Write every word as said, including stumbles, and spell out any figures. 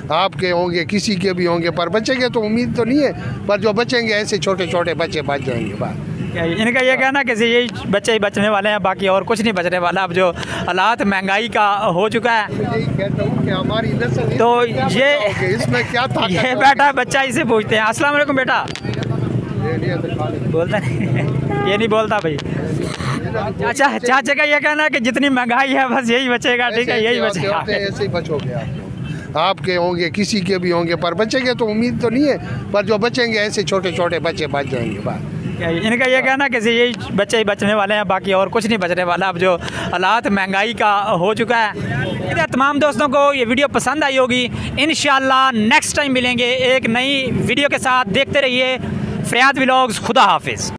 आपके होंगे, किसी के भी होंगे, पर बचेंगे तो उम्मीद तो नहीं है, पर जो बचेंगे ऐसे छोटे छोटे बच्चे बच जाएंगे। बात इनका ये कहना कि यही बच्चे ही बचने वाले हैं, बाकी और कुछ नहीं बचने वाला। अब जो हालात महंगाई का हो चुका है, यही कहता हूँ कि हमारी नस्ल तो ये इसमें क्या था, ये बेटा बच्चा इसे पूछते हैं। अस्सलाम वालेकुम बेटा। बोलता नहीं, ये नहीं बोलता भाई। चाचा चाचा का ये कहना है कि जितनी महंगाई है बस यही बचेगा, ठीक है, यही बचेगा। ऐसे ही बचोगे आप, आपके होंगे, किसी के भी होंगे, पर बचेंगे तो उम्मीद तो नहीं है, पर जो बचेंगे ऐसे छोटे छोटे बच्चे बच जाएंगे। बात इनका ये कहना कि यही बच्चे ही बचने वाले हैं, बाकी और कुछ नहीं बचने वाला। अब जो हालात महंगाई का हो चुका है, तमाम दोस्तों को ये वीडियो पसंद आई होगी। इंशाल्लाह नेक्स्ट टाइम मिलेंगे एक नई वीडियो के साथ। देखते रहिए फरियाद व्लॉग्स। खुदा हाफिज़।